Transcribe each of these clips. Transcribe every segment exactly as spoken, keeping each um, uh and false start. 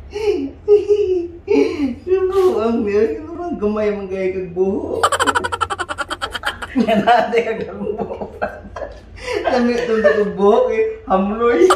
Subuang niya, ito bang gamay mang gaya kagbuho. Yan natin kagbuho. Alam mo itong kagbuho eh, hamloy.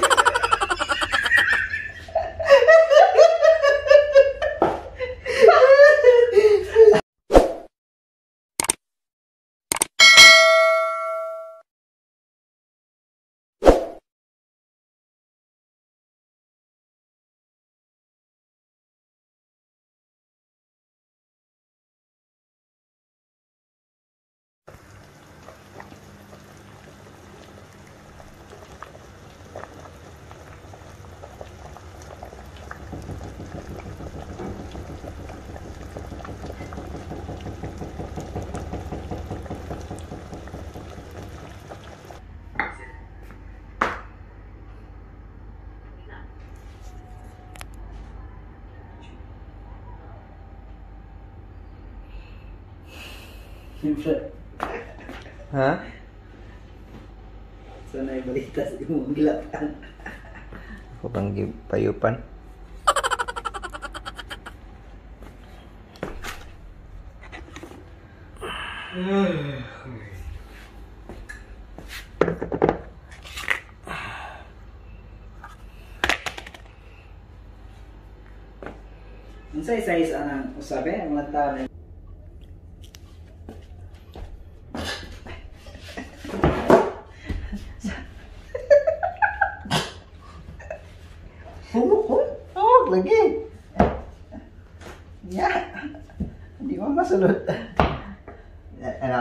Siyempre. Ha? Sana yung balita sa imong gilapan. Ako bang payupan? Unsay size anang usabe ang lanta. Oh, lagi. Ya. Hindi mo masulot. Ano?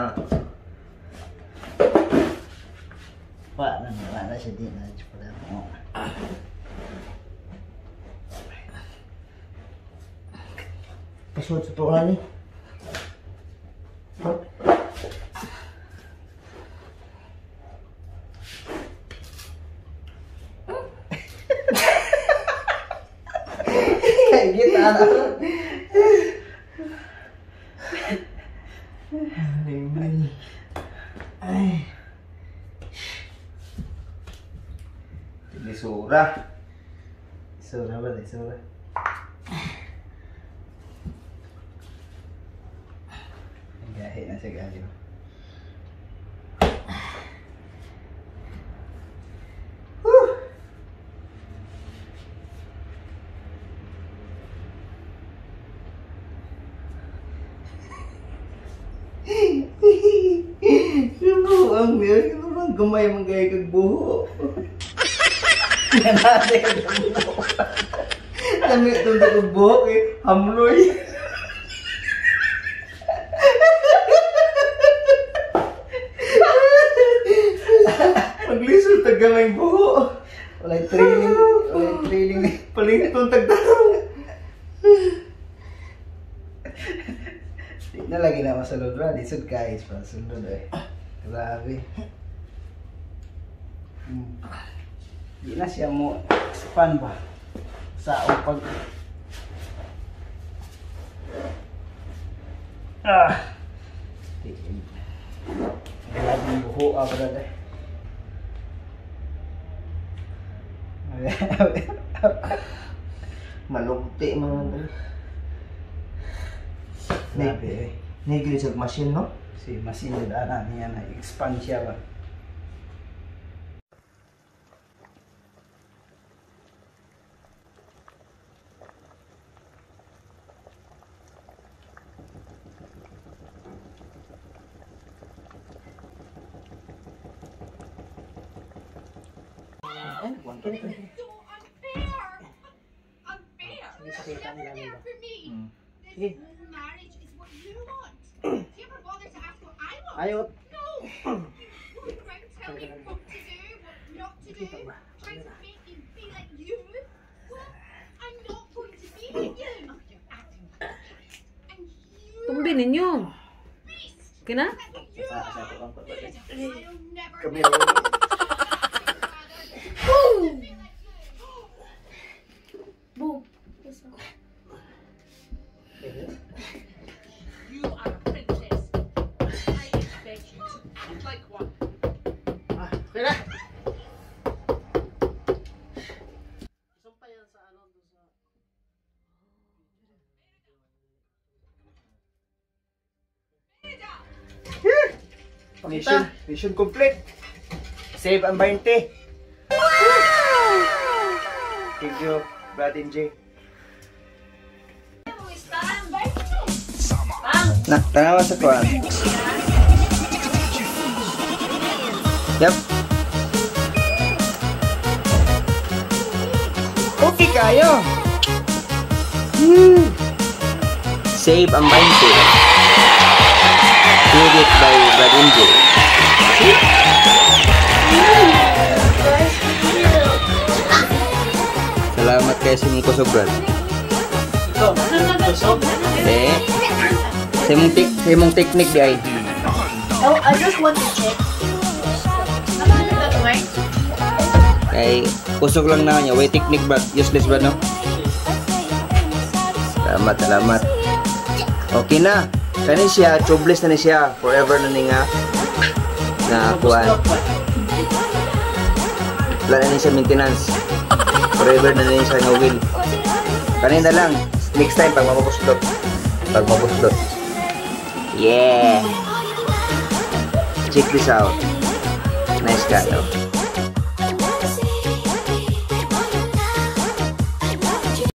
Wala na, wala na siya din. Pasulot sa tuwan niya. Kayak gitu anak. Ay. Jadi surah. Surah apa nih surah? Jahit na siya galing. Subuang niya, ito bang gamay mang gaya kagbuho. Yan natin kagbuho. Alam mo itong kagbuho eh, hamloy. Maglisod tagamay buho. Walay trailing, walay trailing. Paling itong tagdarong. Di na lagi na masalod ba? Lisod guys, masalod eh. Grabe. Hmm. Di na siya mo span ba? Sa upag. Ah. Di. Lagi buho ah brother. Malugti mga Grabe. Nigli sa machine no? Si machine na ana niya na expand siya ba. So unfair! Unfair! You're never there for me! Mm. This whole marriage is what you want. Do you ever bother to ask what I want? Ayot. No! You walk around telling me what to do, what not to do, trying to make me be like you. Well, I'm not going to be like you! You're acting like and you Tumbi ninyo. beast! Kina? You are! I'll never Kami be rin. Boom. You are a princess. I expect you to act like one. Ah, okay na. Isang pa yan sa ano doon sa Mission, mission complete. Save ang twenty. Thank you, Brad and Jay. Na, tanawa sa kuwan. Yep. Okay kayo. Hmm. Save ang twenty. Created by Brad and Jay. Salamat kayo sa inyong kusog, Brad. Eh, sa imong tek sa imong technique di ay. Oh, I just want to check. Kay kusog lang na niya. Way technique, Brad. Useless, Brad, no? Salamat, salamat. Okay na. Kani siya, tubeless na ni siya. Forever na ni nga. Na kuan. Wala na ni siya maintenance. Forever na ni siya nga wheel. Kani na lang. Next time, pag mabuslot. Pag mabuslot. Yeah! Check this out. Nice car, though.